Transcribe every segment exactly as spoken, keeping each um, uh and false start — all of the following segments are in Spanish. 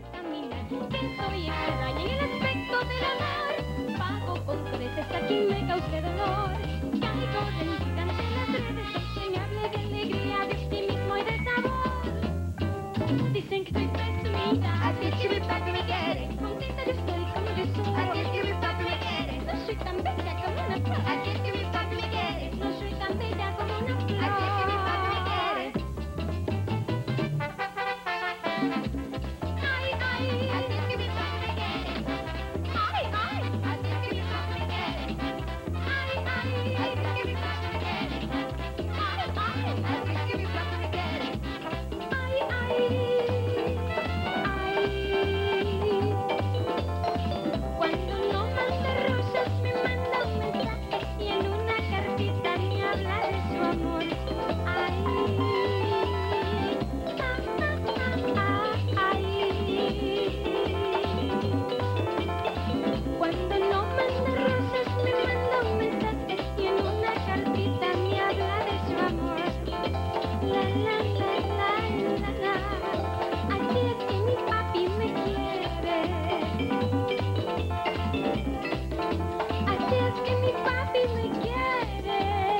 caminar, que soy extraña en el aspecto del amor. Pago con creces a quien me cause dolor. Caigo rendida ante las redes, enseñable de alegría, de optimismo y de sabor. Dicen que soy presumida, así es que mi papi me quiere. Contenta yo estoy como yo soy, así es que mi papi me quiere. No soy tan bella como una flor, así es que mi papi me quiere. No soy tan bella como una flor, así es que mi papi me quiere. Ay, ay, así es que mi papi me quiere. Ay, ay, así es que mi papi me quiere. Ay, ay, así es que mi papi me quiere. Ay, ay, así es que mi papi me quiere. Ay, ay. Cuando no manda rosas me manda un mensaje y en una cartita me habla de su amor. Ay, ah, ah, ah, ay. Cuando no manda rosas me manda un mensaje y en una cartita me habla de su amor. La la la la la la. Así es que mi papi me quiere. Así es que mi papi me quiere.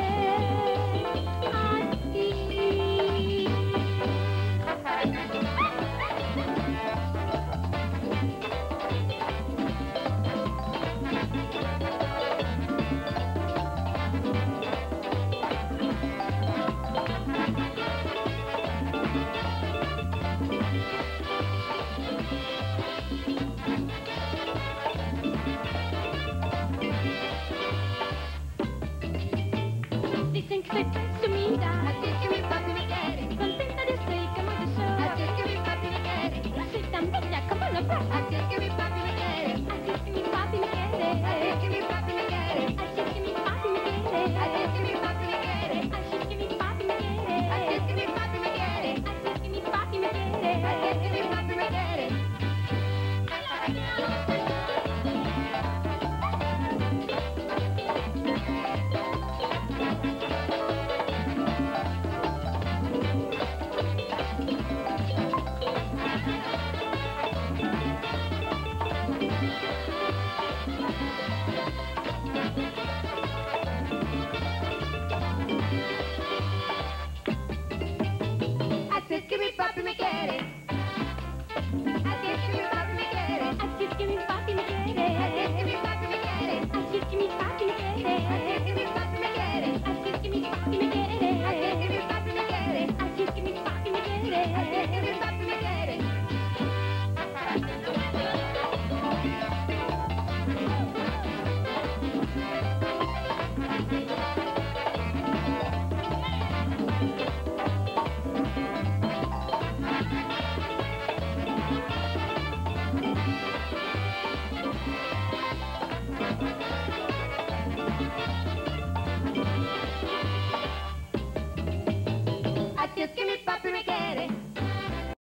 Dicen que soy presumida, así es que mi papi me quiere. Contenta yo estoy como yo soy, así es que mi papi me quiere. No soy tan bella como una flor, así es que mi papi me quiere. Así es que mi papi me quiere. Así es que mi papi me quiere. Así es que mi papi me quiere. Así es que mi papi me quiere. Así es que mi papi me quiere. Así es que mi papi me quiere. Así es que mi papi me quiere. Así es que mi papi me quiere. Así es que mi papi me quiere. Así es que mi papi me quiere. Así es que mi papi me quiere. Así es que mi papi me quiere. Así es que mi papi me quiere. Así es que mi papi me quiere. Así es que mi papi me quiere. Así es que mi papi me quiere. Así es que mi papi me quiere. Así es que mi